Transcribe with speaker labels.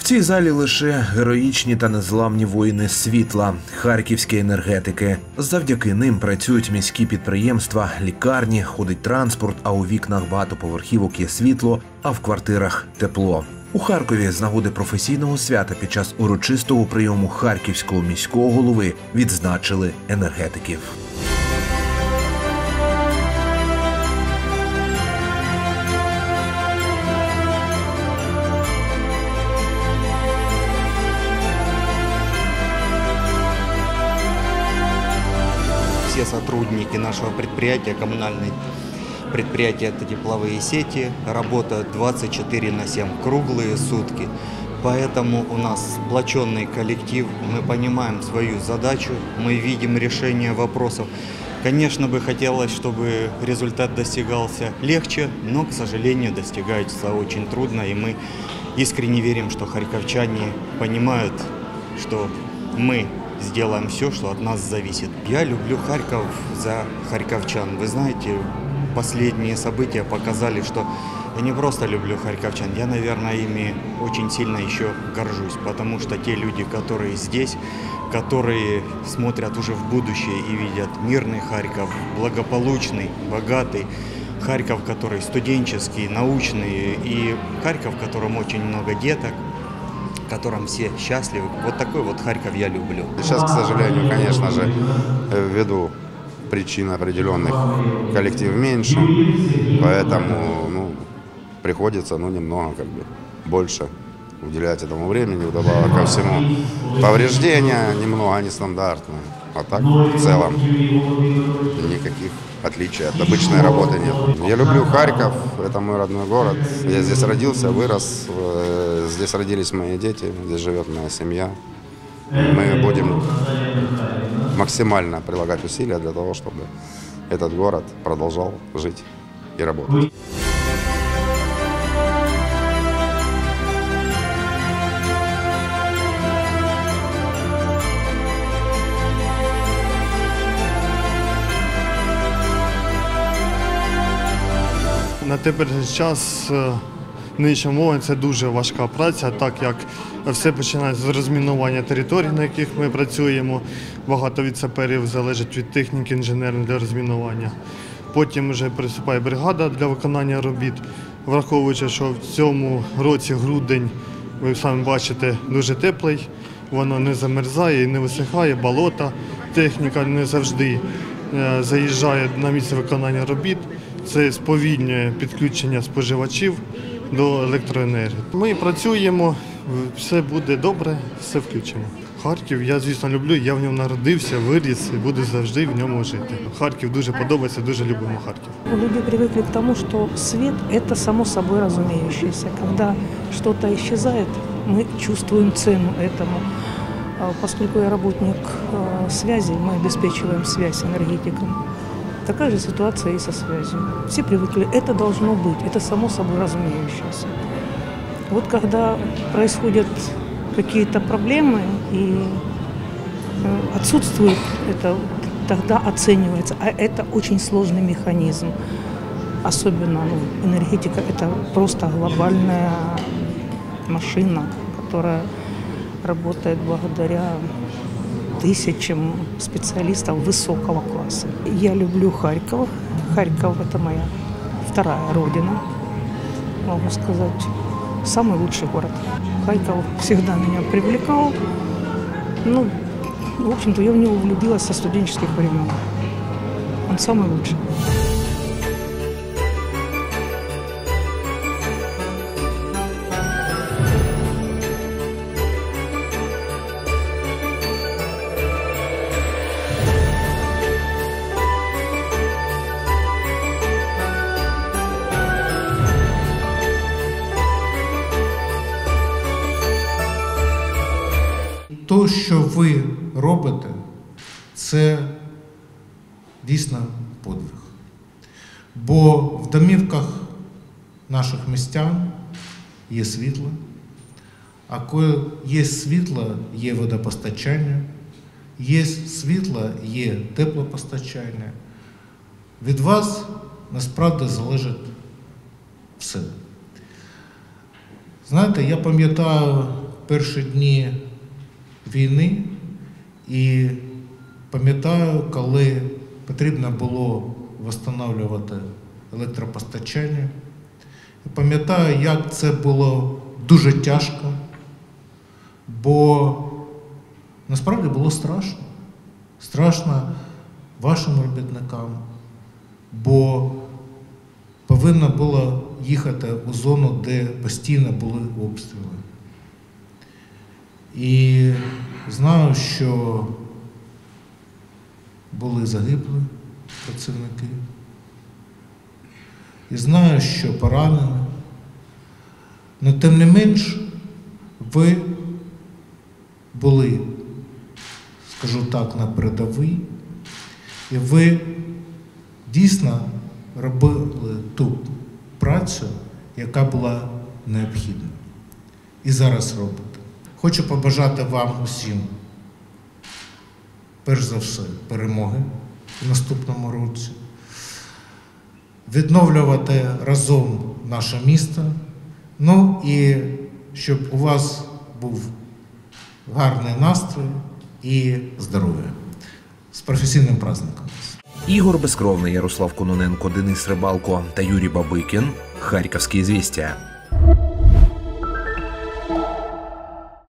Speaker 1: В цій залі лише героїчні та незламні воїни світла, харківські енергетики. Завдяки ним працюють міські підприємства, лікарні, ходить транспорт, а у вікнах багатоповерхівок є світло, а в квартирах – тепло. У Харкові з нагоди професійного свята під час урочистого прийому харківського міського голови відзначили енергетиків.
Speaker 2: Все сотрудники нашего предприятия, коммунальные предприятия, это тепловые сети, работают 24/7, круглые сутки. Поэтому у нас сплоченный коллектив, мы понимаем свою задачу, мы видим решение вопросов. Конечно, бы хотелось, чтобы результат достигался легче, но, к сожалению, достигается очень трудно. И мы искренне верим, что харьковчане понимают, что мы сделаем все, что от нас зависит. Я люблю Харьков за харьковчан. Вы знаете, последние события показали, что я не просто люблю харьковчан, я, наверное, ими очень сильно еще горжусь, потому что те люди, которые здесь, которые смотрят уже в будущее и видят мирный Харьков, благополучный, богатый, Харьков, который студенческий, научный, и Харьков, в котором очень много деток, в котором все счастливы. Вот такой вот Харьков я люблю.
Speaker 3: Сейчас, к сожалению, конечно же, ввиду причин определенных коллектив меньше, поэтому приходится немного больше уделять этому времени. Вдобавок ко всему повреждения немного нестандартные, а так в целом никаких отличий от обычной работы нет. Я люблю Харьков, это мой родной город. Я здесь родился, вырос, здесь родились мои дети, здесь живет моя семья. Мы будем максимально прилагать усилия для того, чтобы этот город продолжал жить и работать.
Speaker 4: На теперішній час нинішня мова – це дуже важка праця, так як все починається з розмінування територій, на яких ми працюємо. Багато від саперів залежить від техніки інженерної для розмінування. Потім вже приступає бригада для виконання робіт. Враховуючи, що в цьому році грудень, ви самі бачите, дуже теплий, воно не замерзає і не висихає, болота. Техніка не завжди заїжджає на місце виконання робіт. Це сповільнює підключення споживачів до електроенергії. Ми працюємо, все буде добре, все включимо. Харків я, звісно, люблю, я в ньому народився, виріс і буду завжди в ньому жити. Харків дуже подобається, дуже любимо Харків.
Speaker 5: Люди привыкли к тому, что свет – это само собой разумеющееся. Когда что-то исчезает, мы чувствуем цену этому. Поскольку я работник связи, мы обеспечиваем связь энергетикам. Такая же ситуация и со связью. Все привыкли, это должно быть, это само собой разумеющееся. Вот когда происходят какие-то проблемы и отсутствует это, тогда оценивается. А это очень сложный механизм. Особенно энергетика – это просто глобальная машина, которая работает благодаря тысячам специалистов высокого класса. Я люблю Харьков. Харьков – это моя вторая родина, могу сказать. Самый лучший город. Харьков всегда меня привлекал. В общем-то, я в него влюбилась со студенческих времен. Он самый лучший.
Speaker 6: То, що ви робите, це дійсно подвиг. Бо в домівках наших містян є світло, а коли є світло, є водопостачання, є світло, є теплопостачання. Від вас насправді залежить все. Знаєте, я пам'ятаю, перші дні війни і пам'ятаю, коли потрібно було відновлювати електропостачання. І пам'ятаю, як це було дуже тяжко, бо насправді було страшно. Страшно вашим робітникам, бо повинно було їхати у зону, де постійно були обстріли. І знаю, що були загиблі працівники. І знаю, що поранені. Але тим не менш, ви були, скажу так, на передовій, і ви дійсно робили ту працю, яка була необхідна. І зараз робите. Хочу побажати вам усім, перш за все, перемоги в наступному році, відновлювати разом наше місто, ну і щоб у вас був гарний настрій і здоров'я. З професійним праздником!
Speaker 1: Ігор Безкровний, Ярослав Кононенко, Денис Рибалко та Юрій Бабикін. Харківські звістя.